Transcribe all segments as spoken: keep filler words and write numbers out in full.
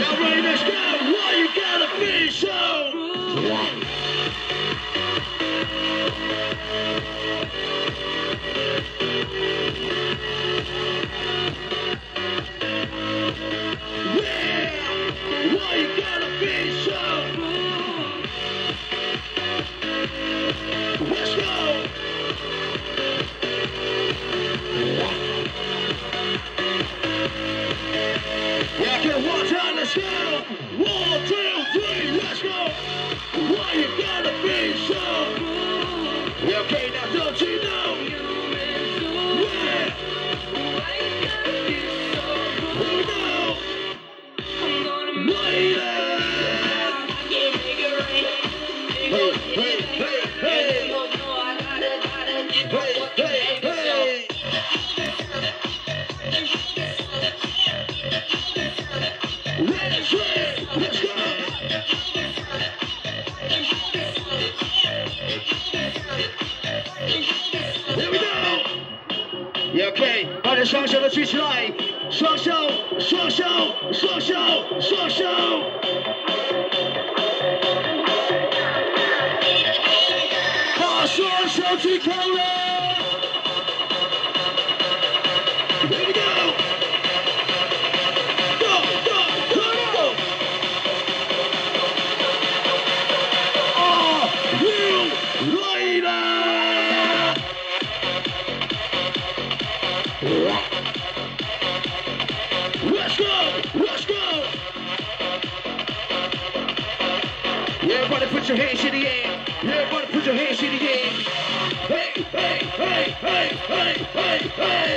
Y'all ready? Let's go. Why you gotta be so? Why you gotta be so? Let's go. Yeah, get one time, let's go. One, two, three, let's go. Why you gotta be so? Yeah, okay, now don't you know? Yeah. Here we go. Lady. Hey, hey, hey, hey. Hey, hey, hey. Let's go. Let's go. Here we go. Yeah, okay. 把你双手都举起来，双手，双手，双手，双手。把双手举高了。Here we go. Go, go, go, go. Are you ready? Let's go, let's go. Yeah, everybody put your hands in the air. Yeah, everybody put your hands in the air. Hey, hey, hey, hey, hey, hey, hey.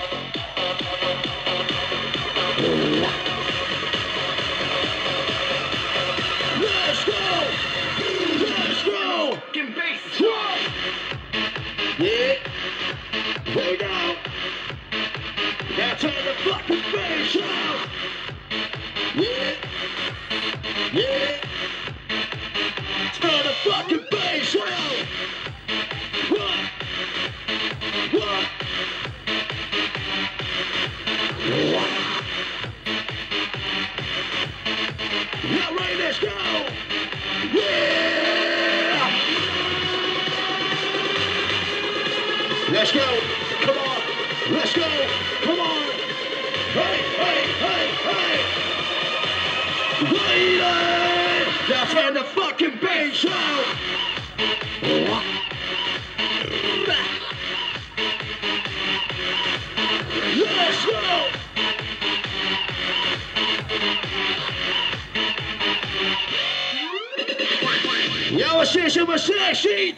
Let's go! Let's go! Get bass! Try! Yeah! Here we go! Now turn the fucking bass out! Yeah! Yeah! Turn the fucking bass out! What? What? What? Now ready, let's go! Yeah! Let's go! Come on! Let's go! Come on! Hey, hey, hey, hey! Lady! Now turn the fucking bass out! Let's go!要我谢谢我们sexy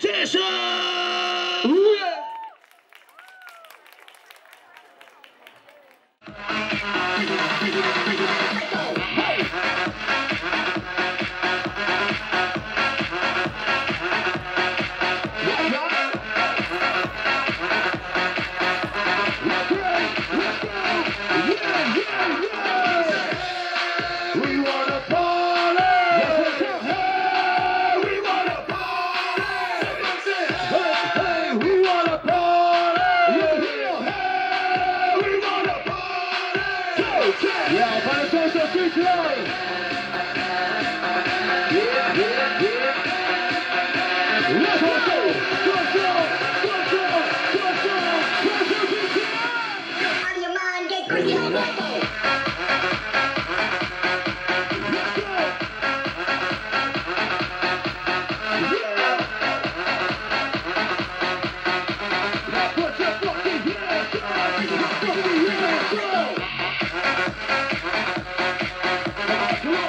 dancer。Come on.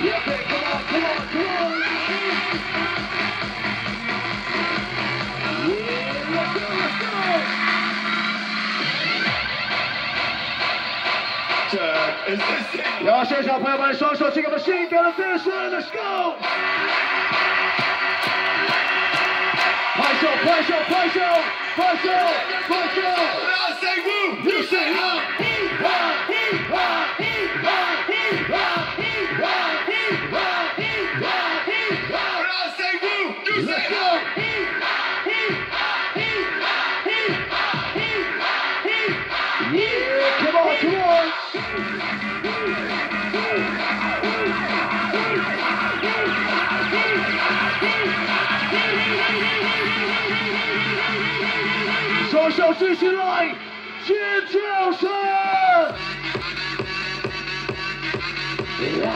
Yeah, okay, come on, come on, come on. Yeah, let's go, let's go. Is this it? 然后现场朋友们，双手请给我们性感的姿势 ，Let's go！ 拍手，拍手，拍手，拍手，拍手 ！I say woo, you say up. Woo, ah, woo, ah, woo, ah, woo, ah, woo, ah, woo, ah, woo, ah, woo, ah. I say woo, you say up. Yeah, come on, come on. 双手举起来，尖叫声！ Yeah,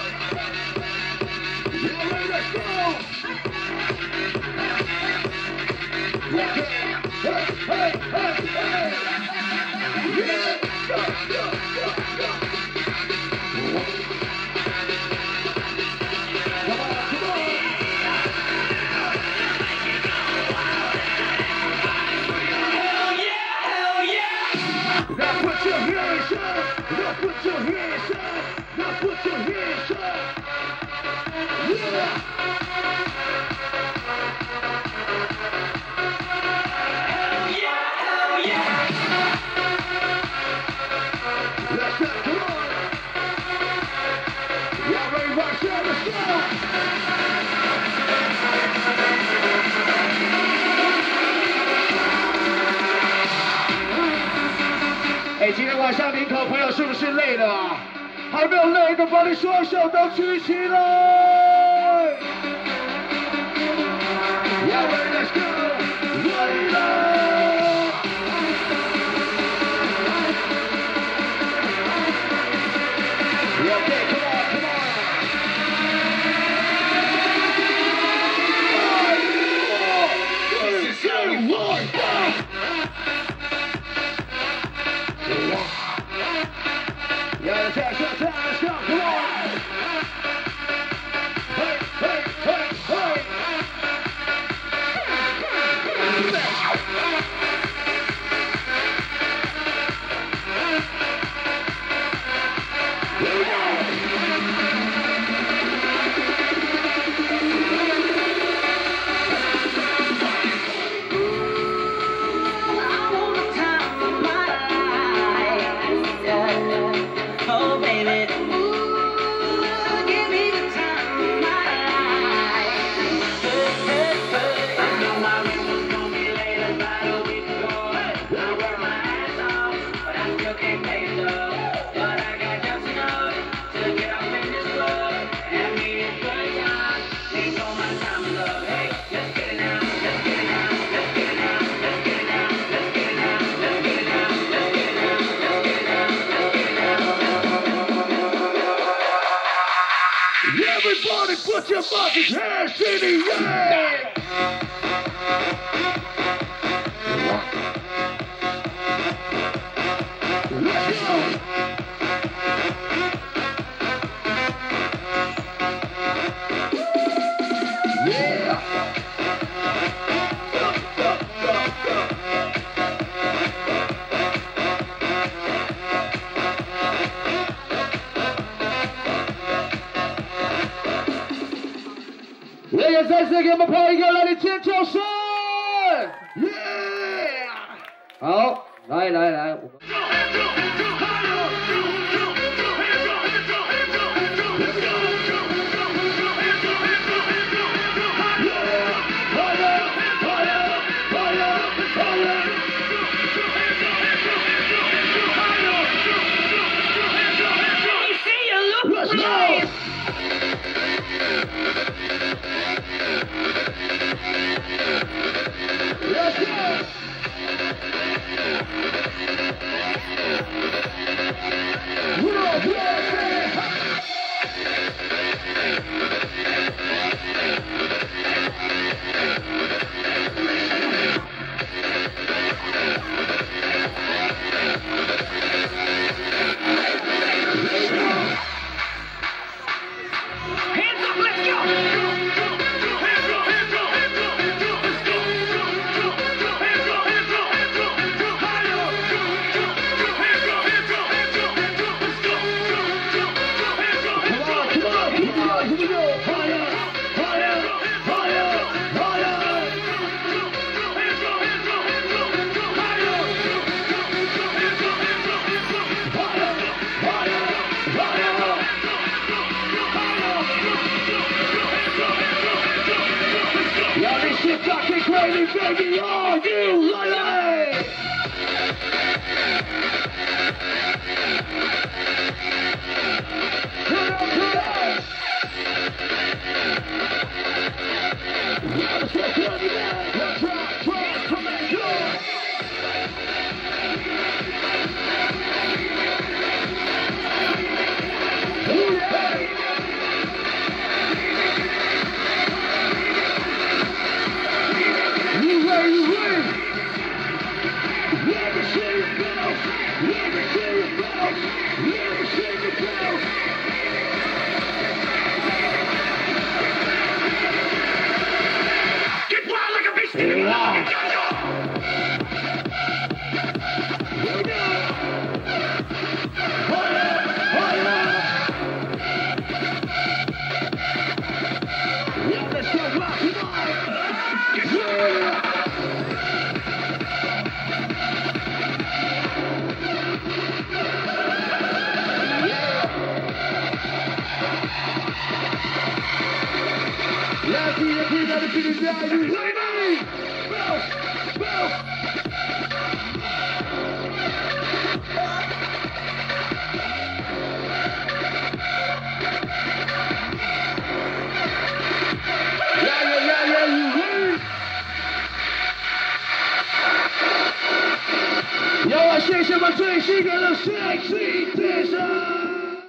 let's go! Yeah, hey, hey, hey, hey! Yeah, go, go, go, go! Come on, come on! Now put your hands up! Now put your hands up! Now put your hands up! Yeah! Hell yeah! Hell yeah! Let's go! Come on! Y'all ready to rock? Let's go! 哎，今天晚上林口朋友是不是累了啊？还没有累的，把你双手都举起来！ Yeah, ready, let's go! Ready up! Yeah, okay, come on, come on! Five, four, three, two, one, go! Yeah, let's go, let's go, let's go, come on! Hey, hey, hey, hey! Here we go! I want the time of my life, yeah. Oh baby, ooh, give me the time of my life. Hey, hey, hey. I know my rent was gonna be late about a week ago. I worked my ass off, but I still can't pay it up. But I got just enough to get up in this club and me a good time. Need all my time and love. Hey, let's get it now, let's get it now, let's get it now, let's get it now, let's get it now, let's get it now, let's get it now, let's get it now, let's get it now. Everybody put your fucking hands in the air! Let's go! Yeah! Go, go, go, go!我也再次给我们朋友一个来的尖叫声！耶！好，来来来，我们。Let's go! Let's go! Whoa, whoa, here we go. Higher, higher, higher, higher. Yo, this shit fucking crazy, baby. Are you ready? Put up, put up. Let's go, turn it down. Let's rock, rock, come and go. Ooh, yeah. You ready, you ready? Let me see your bells. Let me see your bells. Let me see your bells. Get wild like a beast. Get wild. Here we go. Higher, higher. Yeah, let's go rock tonight. Yeah. Let's see the people that are feeling down. You ready? Bounce, bounce. Yeah, yeah, yeah, yeah, you ready? Yo, I say some of the things you gotta sexy.